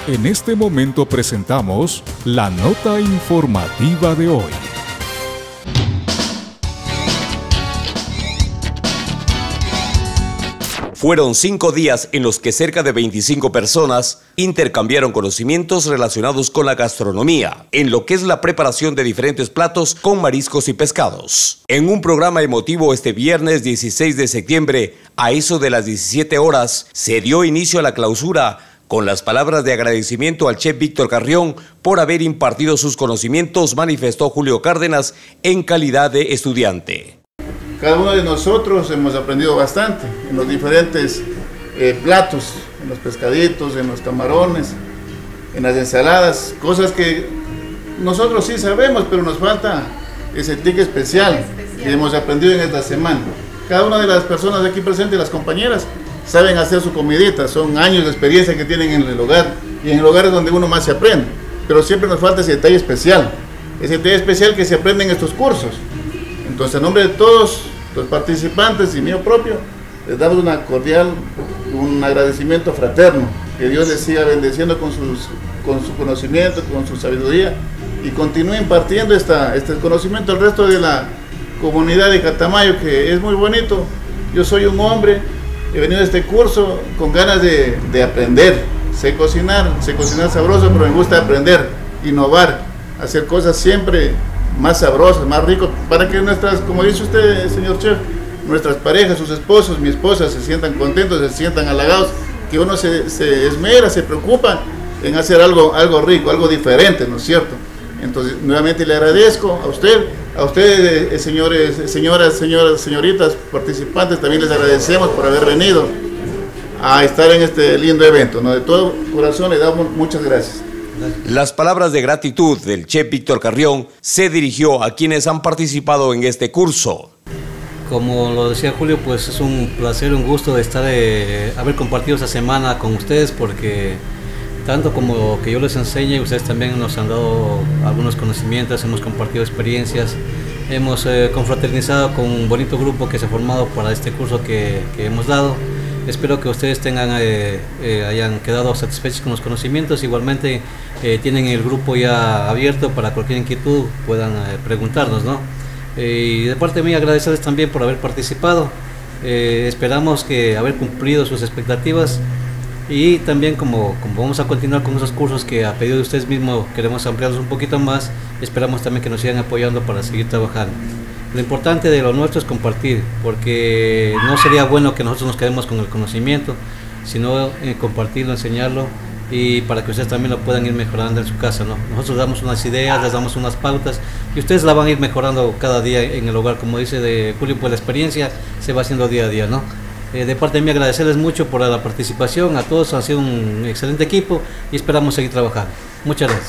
En este momento presentamos la nota informativa de hoy. Fueron 5 días en los que cerca de 25 personas intercambiaron conocimientos relacionados con la gastronomía, en lo que es la preparación de diferentes platos con mariscos y pescados. En un programa emotivo este viernes 16 de septiembre, a eso de las 17 horas, se dio inicio a la clausura con las palabras de agradecimiento al chef Víctor Carrión por haber impartido sus conocimientos, manifestó Julio Cárdenas en calidad de estudiante. Cada uno de nosotros hemos aprendido bastante en los diferentes platos, en los pescaditos, en los camarones, en las ensaladas, cosas que nosotros sí sabemos, pero nos falta ese tic especial que hemos aprendido en esta semana. Cada una de las personas aquí presentes, las compañeras, saben hacer su comidita, son años de experiencia que tienen en el hogar, y en el hogar es donde uno más se aprende, pero siempre nos falta ese detalle especial que se aprende en estos cursos. Entonces, en nombre de todos los participantes y mío propio, les damos un agradecimiento fraterno, que Dios les siga bendeciendo con su conocimiento, con su sabiduría, y continúe impartiendo este conocimiento al resto de la comunidad de Catamayo, que es muy bonito. Yo soy un hombre, he venido a este curso con ganas de aprender, sé cocinar sabroso, pero me gusta aprender, innovar, hacer cosas siempre más sabrosas, más ricos, para que nuestras, como dice usted, señor chef, nuestras parejas, sus esposos, mi esposa, se sientan contentos, se sientan halagados, que uno se esmera, se preocupa en hacer algo rico, algo diferente, ¿no es cierto? Entonces, nuevamente le agradezco a ustedes, señores, señoritas, participantes, también les agradecemos por haber venido a estar en este lindo evento, ¿no? De todo corazón le damos muchas gracias. Las palabras de gratitud del chef Víctor Carrión se dirigió a quienes han participado en este curso. Como lo decía Julio, pues es un placer, un gusto de estar, haber compartido esta semana con ustedes, porque tanto como que yo les enseñe, ustedes también nos han dado algunos conocimientos, hemos compartido experiencias, hemos confraternizado con un bonito grupo que se ha formado para este curso que hemos dado. Espero que ustedes hayan quedado satisfechos con los conocimientos. Igualmente tienen el grupo ya abierto para cualquier inquietud puedan preguntarnos, ¿no? Y de parte mía agradecerles también por haber participado. Esperamos que haber cumplido sus expectativas, y también como vamos a continuar con esos cursos que a pedido de ustedes mismos queremos ampliarlos un poquito más, esperamos también que nos sigan apoyando para seguir trabajando. Lo importante de lo nuestro es compartir, porque no sería bueno que nosotros nos quedemos con el conocimiento, sino compartirlo, enseñarlo, y para que ustedes también lo puedan ir mejorando en su casa, ¿no? Nosotros damos unas ideas, les damos unas pautas, y ustedes la van a ir mejorando cada día en el hogar. Como dice de Julio, pues la experiencia se va haciendo día a día, ¿no? De parte de mí agradecerles mucho por la participación, a todos han sido un excelente equipo y esperamos seguir trabajando. Muchas gracias.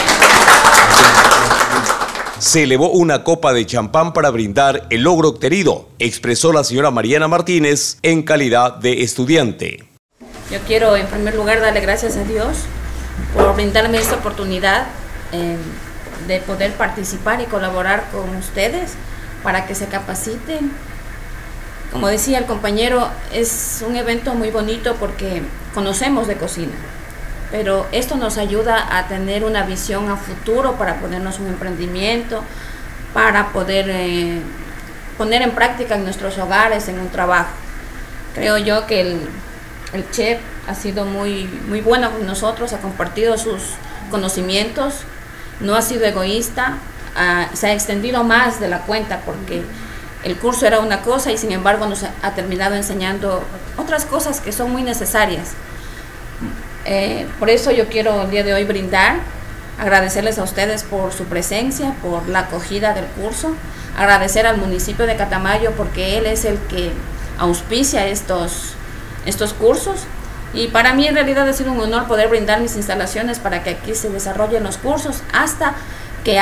Se elevó una copa de champán para brindar el logro obtenido, expresó la señora Mariana Martínez en calidad de estudiante. Yo quiero en primer lugar darle gracias a Dios por brindarme esta oportunidad de poder participar y colaborar con ustedes para que se capaciten. Como decía el compañero, es un evento muy bonito porque conocemos de cocina, pero esto nos ayuda a tener una visión a futuro para ponernos un emprendimiento, para poder poner en práctica en nuestros hogares, en un trabajo. Creo yo que el chef ha sido muy bueno con nosotros, ha compartido sus conocimientos, no ha sido egoísta, se ha extendido más de la cuenta, porque el curso era una cosa y sin embargo nos ha terminado enseñando otras cosas que son muy necesarias. Por eso yo quiero el día de hoy brindar, agradecerles a ustedes por su presencia, por la acogida del curso, agradecer al municipio de Catamayo porque él es el que auspicia estos cursos, y para mí en realidad ha sido un honor poder brindar mis instalaciones para que aquí se desarrollen los cursos hasta que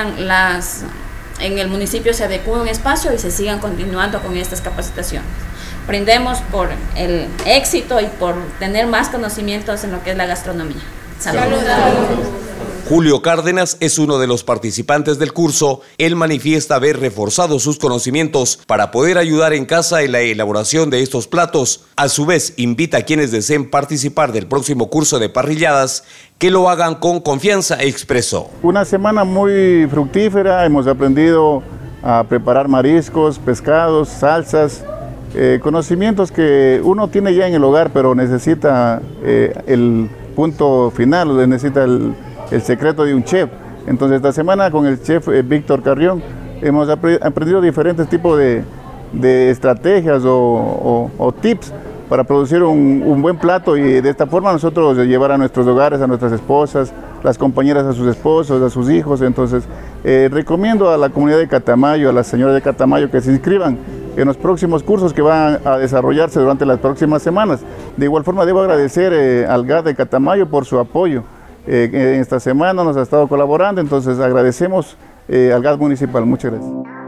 en el municipio se adecue un espacio y se sigan continuando con estas capacitaciones. Brindemos por el éxito y por tener más conocimientos en lo que es la gastronomía. Saludos. Julio Cárdenas es uno de los participantes del curso. Él manifiesta haber reforzado sus conocimientos para poder ayudar en casa en la elaboración de estos platos. A su vez, invita a quienes deseen participar del próximo curso de parrilladas que lo hagan con confianza, expresó. Una semana muy fructífera, hemos aprendido a preparar mariscos, pescados, salsas, conocimientos que uno tiene ya en el hogar, pero necesita el punto final, necesita el secreto de un chef. Entonces esta semana con el chef Víctor Carrión hemos aprendido diferentes tipos de estrategias o tips para producir un buen plato, y de esta forma nosotros llevar a nuestros hogares, a nuestras esposas, las compañeras a sus esposos, a sus hijos. Entonces recomiendo a la comunidad de Catamayo, a las señoras de Catamayo, que se inscriban en los próximos cursos que van a desarrollarse durante las próximas semanas. De igual forma debo agradecer al GAD de Catamayo por su apoyo. En esta semana nos ha estado colaborando, entonces agradecemos al GAD municipal. Muchas gracias.